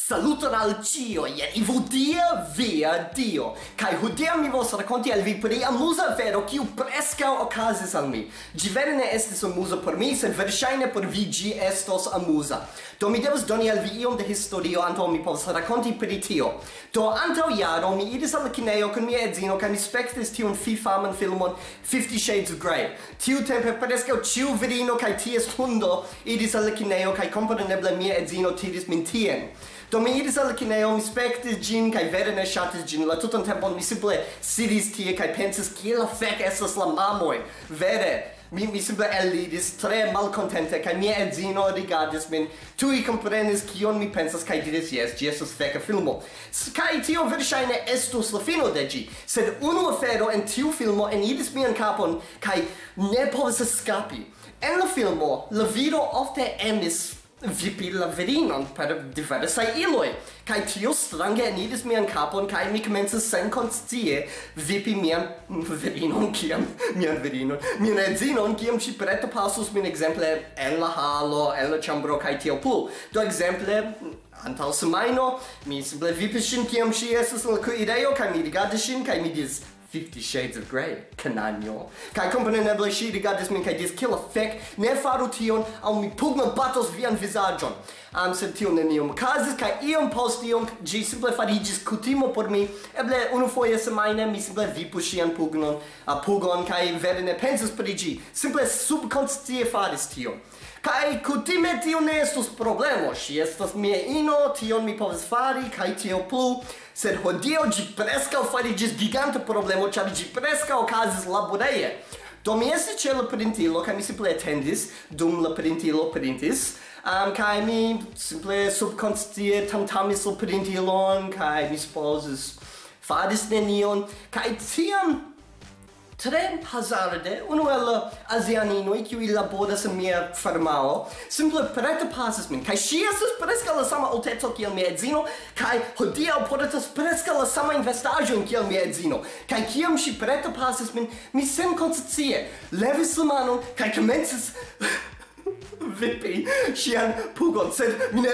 Saluton al cio, jen ivudia via Dio. Kai hodiaŭ mi volas rakonti al vi pri amuza afero kiu preskaŭ okazis al mi. Ĝi vere ne estis amuza por mi, sed verŝajne por vi ĝi estos amuza. Do mi devas doni al vi iom de historio antaŭ mi povas rakonti pri tio. Do antaŭ jaro mi iris al la kinejo kun mia edzino kaj mi spektis tiun faman filmon 50 Shades of Grey. Tiutempe preskaŭ ĉiu virino kaj ties hundo iris al la kinejo kaj kompreneble mia edzino tiris min tien. Do mi iris al la kinejo, mi spektis ĝin kaj vere ne ŝatis ĝin. La tutan tempon mi simple sidis tie kaj pensis kiel la fek estas la mamoj. Vere, mi simple eliris tre malkontente kaj mia edzino rigardis min, tuj komprenis kion mi pensas kaj diris jes, ĝi estas feka filmo. Kaj tio verŝajne estus la fino de ĝi, sed unu afero en tiu filmo eniris mian kapon kaj ne povis eskapi. En la filmo, la viro ofte emis vipi la virinon per diversaj iloj, kaj tio strange eniris mian kapon kaj mi komencis senkonscie vipi mian virinon, mian edzinon, kiam ŝi pretopasus min ekzemple en la halo, en la ĉambro kaj tiel plu. Do ekzemple antaŭ semajno mi simple vipis ŝin kiam ŝi estis en la kuirejo kaj mi rigardis ŝin kaj mi diris 50 Shades of Grey, canagno. Kai kompreneble ŝi rigardis min kaj diris, kiel la fek, ne faru tion, aŭ mi pugno batos vian vizaĝon. Sed tio neniam okazis, kaj iom post iom ĝi simple fariĝis kutimo por mi. Eble unufoje semajne mi simple vipus ŝian pugon kaj vere ne pensis pri ĝi. Simple subkonscie faris tion. Kai kutime tio ne estus problemo, ŝi estas mia ino, tion mi povas fari, kaj tiel plu. Sed hodiaŭ ĝi preskaŭ fariĝis giganta problemo, ĉar ĝi preskaŭ okazis laboreje. Do mi estis ĉe la printilo, kaj mi simple atendis, dum la printilo printis, kaj mi simple subkonscie tamtamis la printilon, kaj mi supozis faris nenion, kaj tiam tre hazarde, unu el la azianinoj, kiuj laboras en mia firmao, simple pretopasis min, kaj ŝi estas preskaŭ la sama alteco kiel mia edzino, kaj hodiaŭ portas preskaŭ la samajn vestaĵojn kiel mia edzino. Kaj kiam ŝi pretopasis min, mi senkonscie levis la manon kaj komencis vipi ŝian pugon, sed mi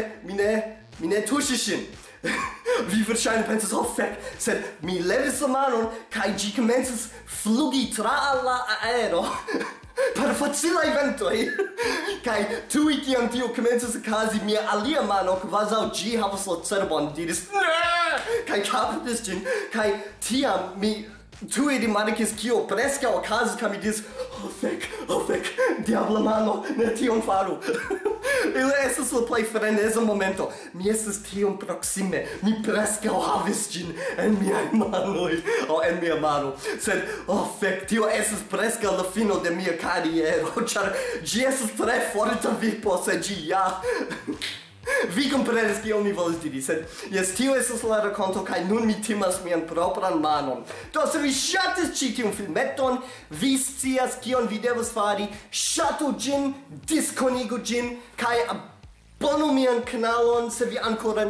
ne tuŝis ŝin. Vi verŝajne pensas, oh fek, sed mi levis la manon kaj ĝi komencis flugi tra la aero per facilaj ventoj. Kaj tuj kiam tio komencis okazi, mia alia mano kvazaŭ ĝi havas la cerbon diris ne! Kaj kaptis ĝin, kaj tiam mi tuj rimarkis kio preskaŭ okazis kaj mi diris, oh fek, diabla mano, ne tion faru. Ili estas la plej freneza momento. Mi estas tiom proksime. Mi preskaŭ havis ĝin en miaj manoj, aŭ en mia mano. Sed, oh fek, tio estas preskaŭ la fino de mia kariero, ĉar ĝi estas tre forta vipo, sed ĝi ja vi komprenis kion mi volis diri, sed jes, tio estas la rakonto kaj nun mi timas mian propran manon. Do se vi ŝatis ĉi tiun filmeton, vi scias kion vi devas fari, ŝatu ĝin, diskonigu ĝin kaj abonu mian kanalon se vi ankoraŭ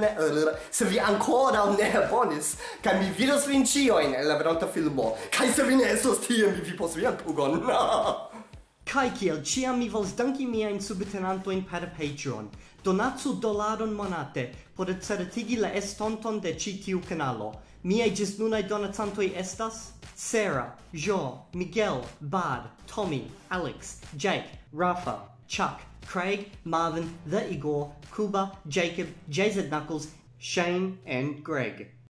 ne abonis, kaj mi vidos vin ĉiujn en la venonta filmo. Kaj se vi ne estos tie, mi vipos vian pugon. Kai kiel ĉiam mi volas danki miajn subtenantojn per Patreon. Donacu $1 monate por certigi la estonton de ĉi tiu kanalo. Miaj ĝisnunaj donacantoj estas Sarah, Jo, Miguel, Bad, Tommy, Alex, Jake, Rafa, Chuck, Craig, Marvin, The Igor, Kuba, Jacob, JZ Knuckles, Shane, and Greg.